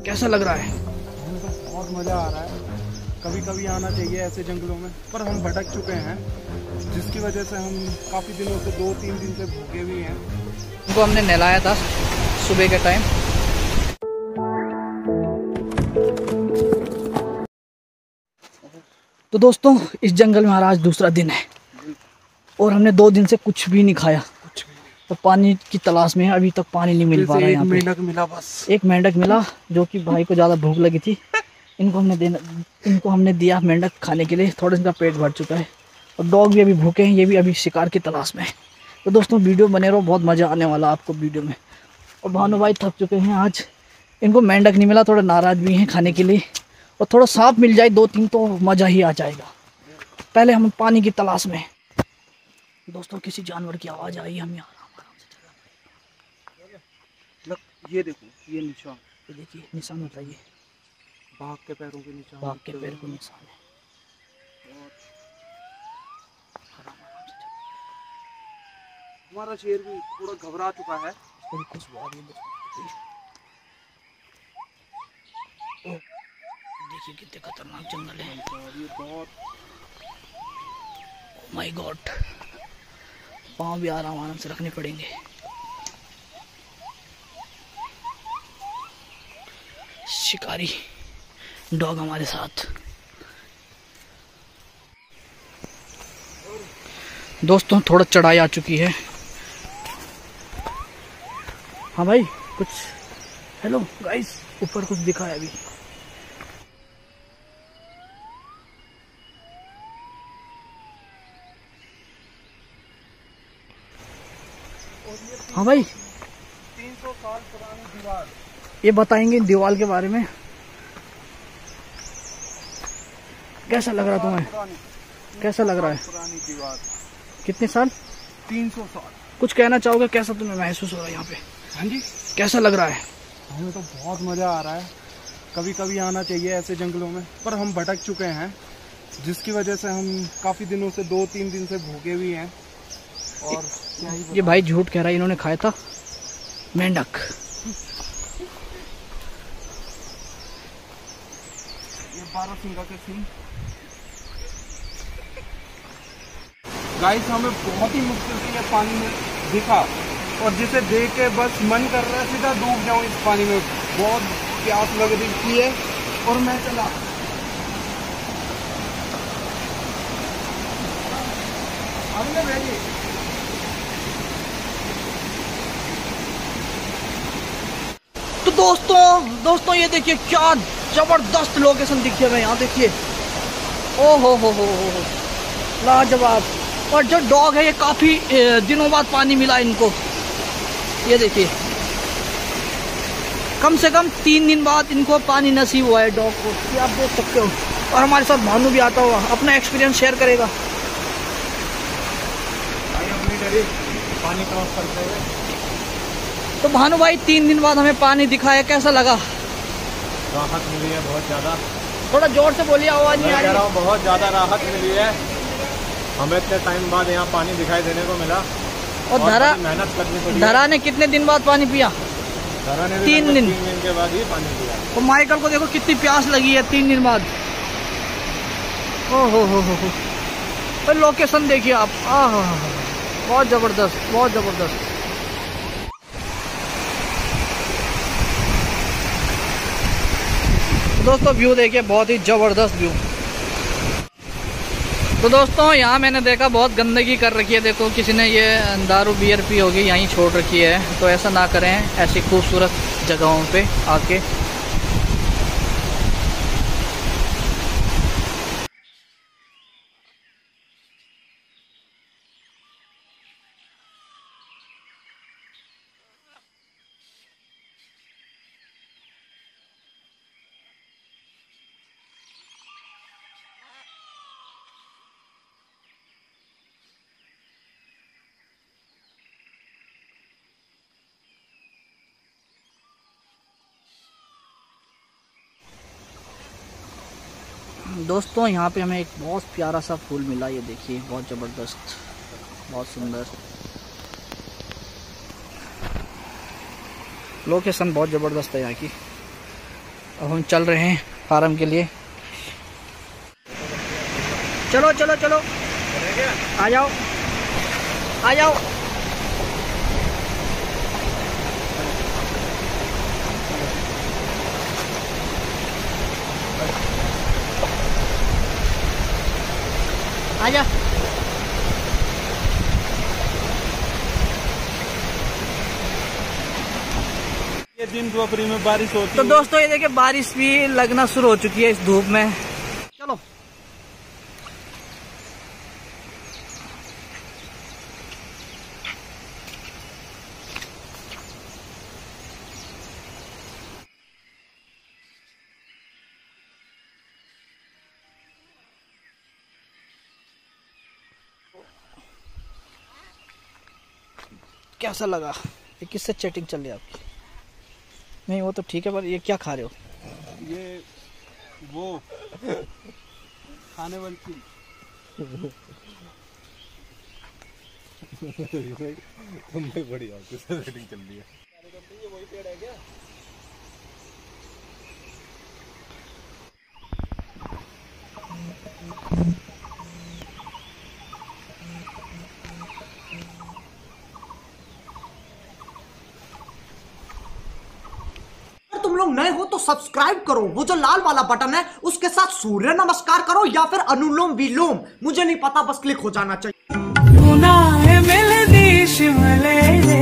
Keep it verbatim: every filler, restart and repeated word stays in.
कैसा लग रहा है? हमें तो बहुत मज़ा आ रहा है। कभी कभी आना चाहिए ऐसे जंगलों में, पर हम भटक चुके हैं जिसकी वजह से हम काफ़ी दिनों से दो तीन दिन से भूखे भी हैं। उनको हमने नहलाया था सुबह के टाइम। तो दोस्तों इस जंगल में हमारा आज दूसरा दिन है और हमने दो दिन से कुछ भी नहीं खाया, कुछ भी नहीं। तो पानी की तलाश में अभी तक पानी नहीं मिल पा रहा है। यहाँ पे मेंढक मिला, बस एक मेंढक मिला जो कि भाई को ज़्यादा भूख लगी थी। इनको हमने देना इनको हमने दिया मेंढक खाने के लिए। थोड़ा इनका पेट भर चुका है और डॉग भी अभी भूखे हैं, ये भी अभी शिकार की तलाश में है। तो दोस्तों वीडियो बने रहो, बहुत मज़ा आने वाला आपको वीडियो में। और भानु भाई थक चुके हैं आज, इनको मेंढक नहीं मिला, थोड़ा नाराज़ भी हैं खाने के लिए। और थोड़ा सांप मिल जाए दो तीन तो मज़ा ही आ जाएगा। पहले हम पानी की तलाश में। दोस्तों किसी जानवर की आवाज़ आई, हम यहाँ आराम से चल। ये देखो, ये निशान, ये देखिए निशान बताइए। बाघ के पैरों के निशान, बाघ के पैर को निशान है। हमारा शेर भी थोड़ा घबरा चुका है। खुशबू आ रही है। देखिए कितने खतरनाक जंगल है। ये बहुत माय गॉड, पाँव भी आराम आराम से रखने पड़ेंगे। शिकारी डॉग हमारे साथ। दोस्तों थोड़ा चढ़ाई आ चुकी है। हाँ भाई कुछ, हेलो गाइस, ऊपर कुछ दिखा है अभी। हाँ भाई तीन सौ साल पुरानी दीवार, ये बताएंगे दीवार के बारे में। कैसा लग रहा तुम्हें? कैसा लग रहा है? पुरानी दीवार। कितने साल? तीन सौ साल। कुछ कहना चाहोगे? कैसा तुम्हें महसूस हो रहा है यहाँ पे? हाँ जी, कैसा लग रहा है? हमें तो बहुत मज़ा आ रहा है। कभी कभी आना चाहिए ऐसे जंगलों में, पर हम भटक चुके हैं जिसकी वजह से हम काफ़ी दिनों से दो तीन दिन से भूखे भी हैं। और क्या ही ये भाई झूठ कह रहा है, इन्होंने खाया था मेंढक। ये बारह सिंगा के सिंह। गाइस हमें बहुत ही मुश्किल से ये पानी में दिखा और जिसे देख के बस मन कर रहा है सीधा डूब जाऊं इस पानी में। बहुत प्यास लग रही है और मैं चला। हमने भेजी तो दोस्तों दोस्तों ये देखिए क्या जबरदस्त लोकेशन दिखी है यहाँ। देखिए ओ हो हो हो हो लाजवाब। और जो डॉग है ये काफी दिनों बाद पानी मिला इनको। ये देखिए कम से कम तीन दिन बाद इनको पानी नसीब हुआ है डॉग को, ये आप देख सकते हो। और हमारे साथ भानु भी आता हुआ अपना एक्सपीरियंस शेयर करेगा। पानी क्रॉस करते हुए। तो भानु भाई तीन दिन बाद हमें पानी दिखाया, कैसा लगा? राहत मिली है बहुत ज़्यादा। थोड़ा जोर से बोलिए, आवाज़ नहीं आ रही। कह रहा हूँ बहुत ज़्यादा राहत मिली है। हमें इतने टाइम बाद यहाँ पानी दिखाई देने को मिला और धरा मेहनत करनी पड़ी। धरा ने कितने दिन बाद पानी पिया? धरा ने तीन दिन तीन दिन के बाद ही पानी पिया। तो माइकल को देखो कितनी प्यास लगी है तीन दिन बाद। ओ हो हो हो हो। तो लोकेशन देखिए आप, आ बहुत जबरदस्त, बहुत जबरदस्त। दोस्तों व्यू देखिए, बहुत ही जबरदस्त व्यू। तो दोस्तों यहाँ मैंने देखा बहुत गंदगी कर रखी है। देखो किसी ने ये दारू बियर पी होगी यहीं छोड़ रखी है। तो ऐसा ना करें ऐसी खूबसूरत जगहों पे आके। दोस्तों यहाँ पे हमें एक बहुत प्यारा सा फूल मिला, ये देखिए बहुत ज़बरदस्त, बहुत सुंदर। लोकेशन बहुत ज़बरदस्त है यहाँ की। अब हम चल रहे हैं फार्म के लिए। चलो चलो चलो, आ जाओ आ जाओ। आजा। ये दिन दोपहर में बारिश होती तो है। दोस्तों ये देखिए बारिश भी लगना शुरू हो चुकी है इस धूप में। चलो कैसा लगा? ये किससे चैटिंग चल रही है आपकी? नहीं वो तो ठीक है, पर ये क्या खा रहे हो? ये वो खाने वाली चीज। तुमने बढ़िया किससे सेटिंग चल रही है? ये वही पेड़ है क्या? तुम लोग नए हो तो सब्सक्राइब करो, वो जो लाल वाला बटन है उसके साथ सूर्य नमस्कार करो या फिर अनुलोम विलोम, मुझे नहीं पता, बस क्लिक हो जाना चाहिए।